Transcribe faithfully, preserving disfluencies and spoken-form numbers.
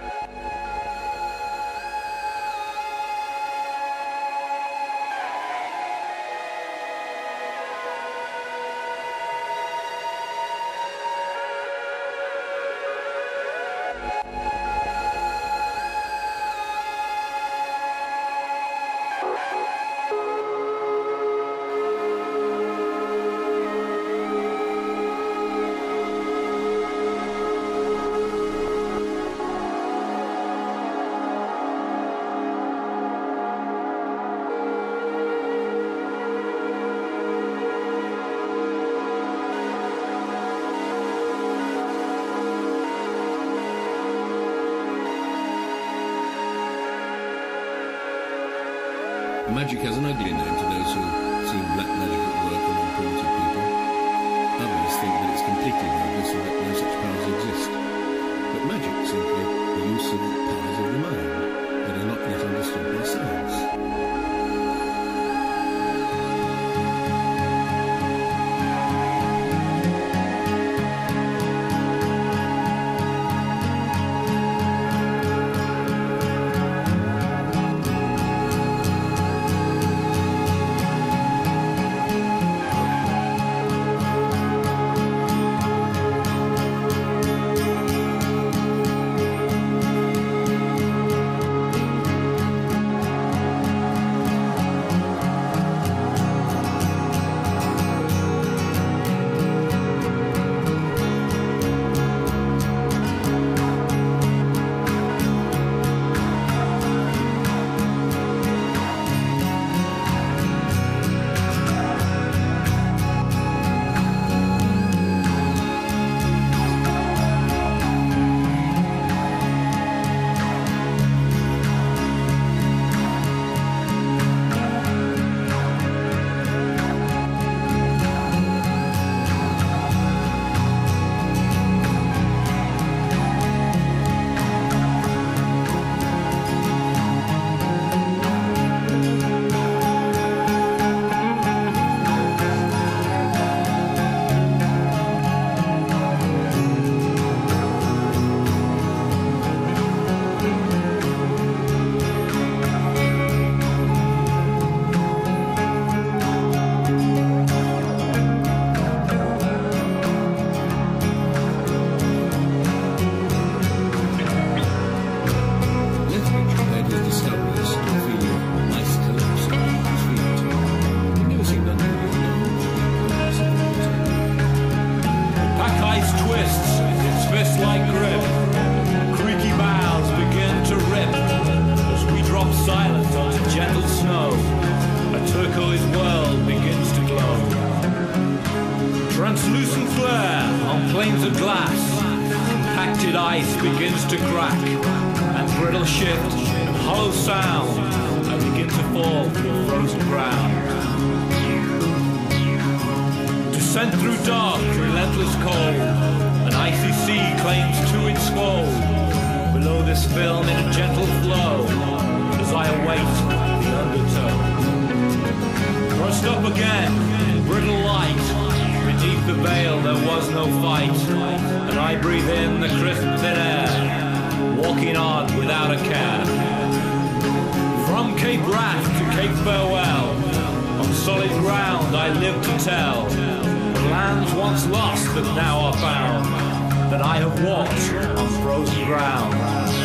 Magic has an ugly name to those who see black magic at work among primitive people. Others think that it's completely bogus and that no such powers exist. But magic is simply the use of powers of the mind that are not yet understood by science. Translucent flare on planes of glass, compacted ice begins to crack, and brittle shift and hollow sound I begin to fall through frozen ground. Descent through dark, relentless cold, an icy sea claims to its fold. Below this film in a gentle flow, as I await the undertow. Thrust up again in brittle light. Beneath the veil there was no fight, and I breathe in the crisp thin air, walking on without a care. From Cape Wrath to Cape Farewell, on solid ground I live to tell, the lands once lost that now are found, that I have walked on frozen ground.